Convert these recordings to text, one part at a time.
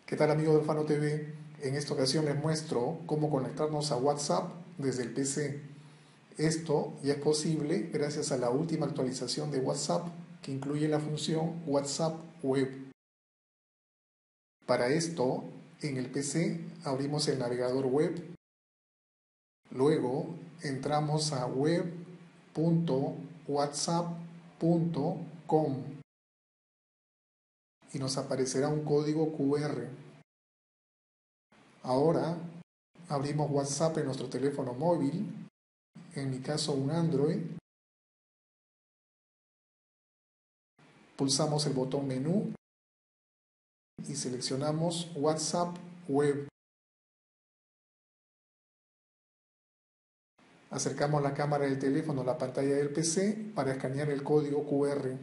¿Qué tal, amigos de Alfano TV? En esta ocasión les muestro cómo conectarnos a WhatsApp desde el PC. Esto ya es posible gracias a la última actualización de WhatsApp que incluye la función WhatsApp Web. Para esto, en el PC abrimos el navegador web, luego entramos a web.whatsapp.com y nos aparecerá un código QR. Ahora abrimos WhatsApp en nuestro teléfono móvil, en mi caso un Android, pulsamos el botón menú y seleccionamos WhatsApp Web. Acercamos la cámara del teléfono a la pantalla del PC para escanear el código QR.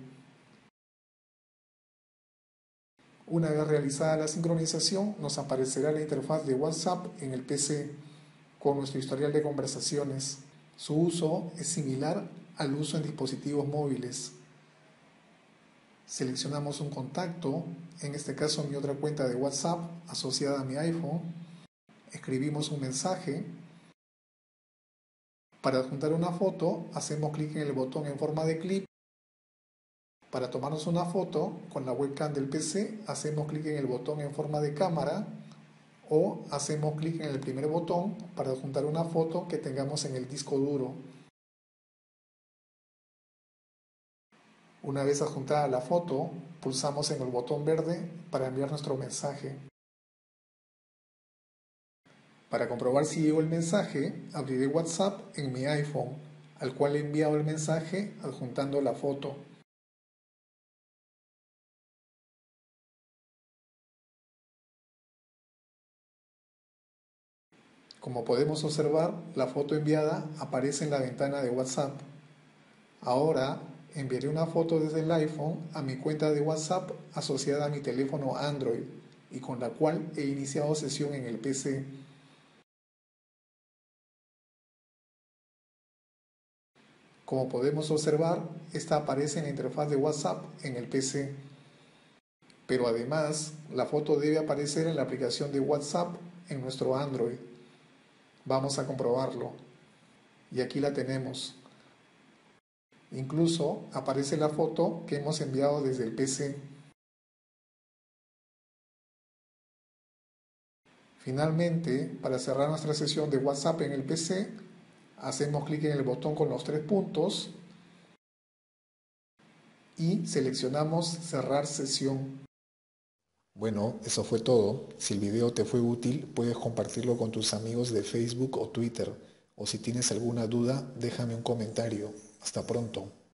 Una vez realizada la sincronización, nos aparecerá la interfaz de WhatsApp en el PC con nuestro historial de conversaciones. Su uso es similar al uso en dispositivos móviles. Seleccionamos un contacto, en este caso mi otra cuenta de WhatsApp asociada a mi iPhone. Escribimos un mensaje. Para adjuntar una foto, hacemos clic en el botón en forma de clip. Para tomarnos una foto con la webcam del PC, hacemos clic en el botón en forma de cámara o hacemos clic en el primer botón para adjuntar una foto que tengamos en el disco duro. Una vez adjuntada la foto, pulsamos en el botón verde para enviar nuestro mensaje. Para comprobar si llegó el mensaje, abriré WhatsApp en mi iPhone, al cual he enviado el mensaje adjuntando la foto. Como podemos observar, la foto enviada aparece en la ventana de WhatsApp. Ahora enviaré una foto desde el iPhone a mi cuenta de WhatsApp asociada a mi teléfono Android y con la cual he iniciado sesión en el PC. Como podemos observar, esta aparece en la interfaz de WhatsApp en el PC. Pero además, la foto debe aparecer en la aplicación de WhatsApp en nuestro Android. Vamos a comprobarlo. Y aquí la tenemos. Incluso aparece la foto que hemos enviado desde el PC. Finalmente, para cerrar nuestra sesión de WhatsApp en el PC, hacemos clic en el botón con los tres puntos y seleccionamos cerrar sesión. Bueno, eso fue todo. Si el video te fue útil, puedes compartirlo con tus amigos de Facebook o Twitter. O si tienes alguna duda, déjame un comentario. Hasta pronto.